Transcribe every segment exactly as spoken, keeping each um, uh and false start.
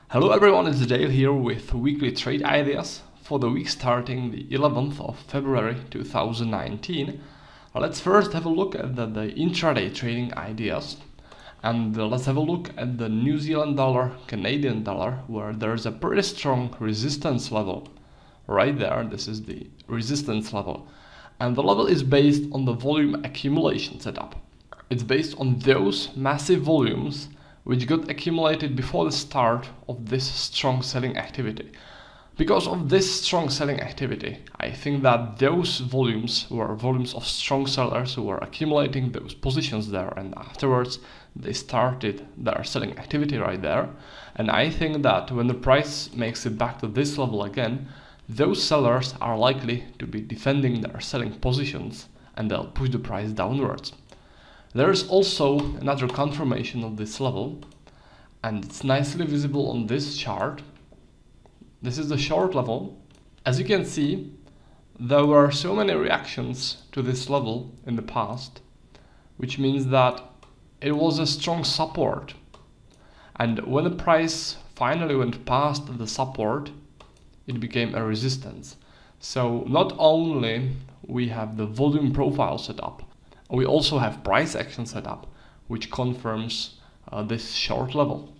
Hello everyone, it's Dale here with weekly trade ideas for the week starting the eleventh of February two thousand nineteen. Let's first have a look at the, the intraday trading ideas, and uh, let's have a look at the New Zealand dollar, Canadian dollar, where there's a pretty strong resistance level right there. This is the resistance level, and the level is based on the volume accumulation setup. It's based on those massive volumes which got accumulated before the start of this strong selling activity. Because of this strong selling activity, I think that those volumes were volumes of strong sellers who were accumulating those positions there, and afterwards they started their selling activity right there. And I think that when the price makes it back to this level again, those sellers are likely to be defending their selling positions and they'll push the price downwards. There is also another confirmation of this level, and it's nicely visible on this chart. This is the short level. As you can see, there were so many reactions to this level in the past, which means that it was a strong support. And when the price finally went past the support, it became a resistance. So not only we have the volume profile set up, we also have price action set up, which confirms uh, this short level.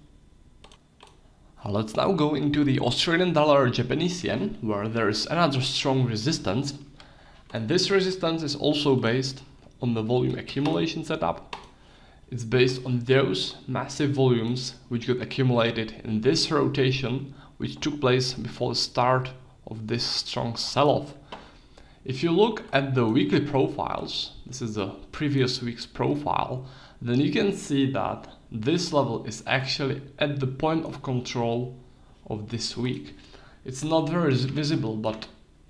Uh, let's now go into the Australian dollar, Japanese yen, where there is another strong resistance. And this resistance is also based on the volume accumulation setup. It's based on those massive volumes which got accumulated in this rotation, which took place before the start of this strong sell-off. If you look at the weekly profiles, this is the previous week's profile, then you can see that this level is actually at the point of control of this week. It's not very visible, but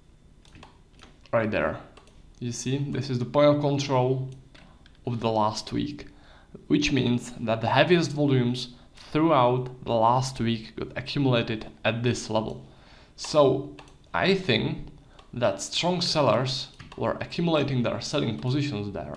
right there, you see, this is the point of control of the last week, which means that the heaviest volumes throughout the last week got accumulated at this level. So I think that strong sellers were accumulating their selling positions there,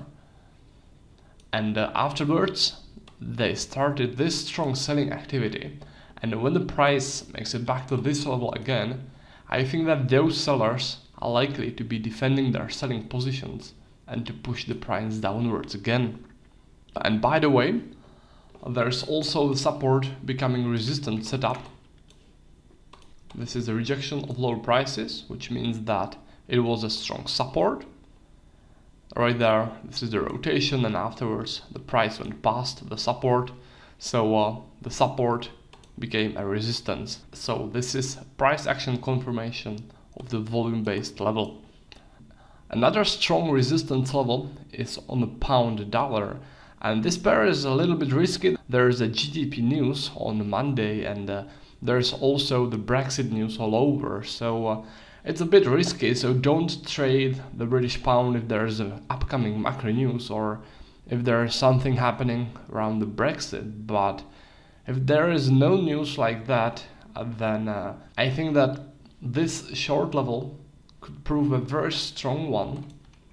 and uh, afterwards they started this strong selling activity, and when the price makes it back to this level again, I think that those sellers are likely to be defending their selling positions and to push the price downwards again. And by the way, there's also the support becoming resistant setup. This is a rejection of lower prices, which means that it was a strong support. Right there, this is the rotation, and afterwards the price went past the support. So uh, the support became a resistance. So this is price action confirmation of the volume-based level. Another strong resistance level is on the pound dollar. And this pair is a little bit risky. There is a G D P news on Monday, and uh, there's also the Brexit news all over, so uh, it's a bit risky. So don't trade the British pound if there's an upcoming macro news or if there's something happening around the Brexit. But if there is no news like that, uh, then uh, I think that this short level could prove a very strong one.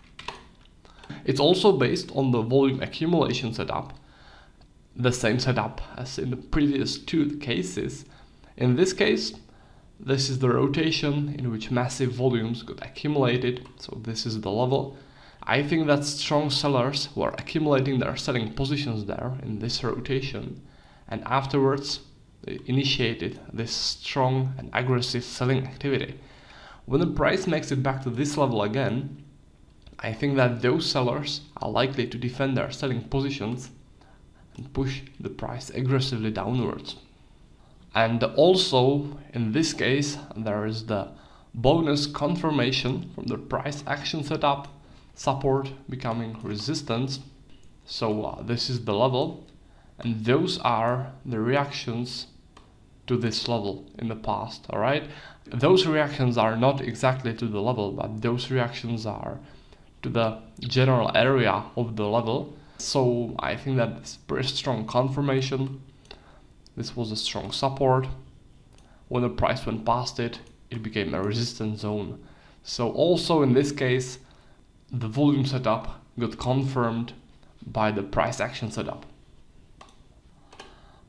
It's also based on the volume accumulation setup, the same setup as in the previous two cases. In this case, this is the rotation in which massive volumes got accumulated, so this is the level. I think that strong sellers were accumulating their selling positions there in this rotation, and afterwards they initiated this strong and aggressive selling activity. When the price makes it back to this level again, I think that those sellers are likely to defend their selling positions and push the price aggressively downwards. And also, in this case, there is the bonus confirmation from the price action setup, support becoming resistance. So uh, this is the level, and those are the reactions to this level in the past, all right? Those reactions are not exactly to the level, but those reactions are to the general area of the level. So I think that it's pretty strong confirmation. This was a strong support. When the price went past it, it became a resistance zone. So also in this case, the volume setup got confirmed by the price action setup.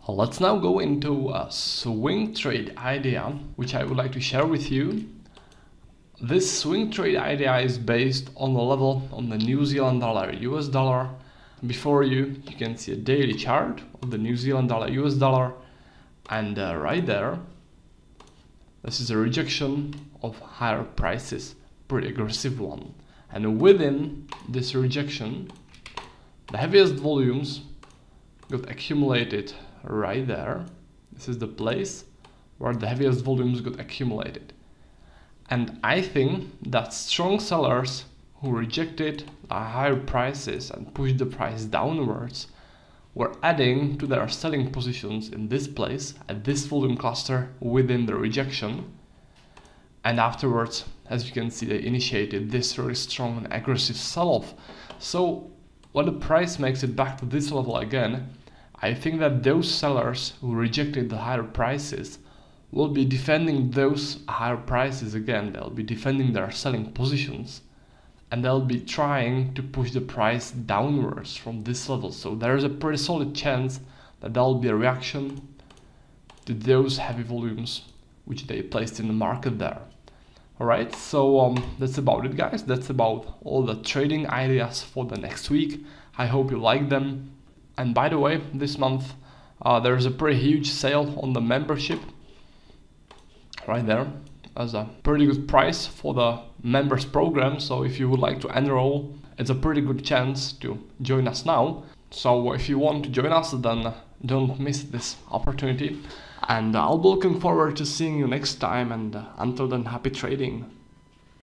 Let's now go into a swing trade idea, which I would like to share with you. This swing trade idea is based on the level on the New Zealand dollar U S dollar. Before you, you can see a daily chart of the New Zealand dollar U S dollar, and uh, right there, this is a rejection of higher prices, pretty aggressive one. And within this rejection, the heaviest volumes got accumulated right there. This is the place where the heaviest volumes got accumulated. And I think that strong sellers who rejected the higher prices and pushed the price downwards were adding to their selling positions in this place at this volume cluster within the rejection. And afterwards, as you can see, they initiated this really strong and aggressive sell-off. So when the price makes it back to this level again, I think that those sellers who rejected the higher prices will be defending those higher prices again. They'll be defending their selling positions, and they'll be trying to push the price downwards from this level. So there's a pretty solid chance that there'll be a reaction to those heavy volumes which they placed in the market there. Alright, so um, that's about it, guys. That's about all the trading ideas for the next week. I hope you like them. And by the way, this month uh, there's a pretty huge sale on the membership right there as a pretty good price for the members program. So if you would like to enroll, it's a pretty good chance to join us now. So if you want to join us, then don't miss this opportunity. And I'll be looking forward to seeing you next time, and uh, until then, happy trading.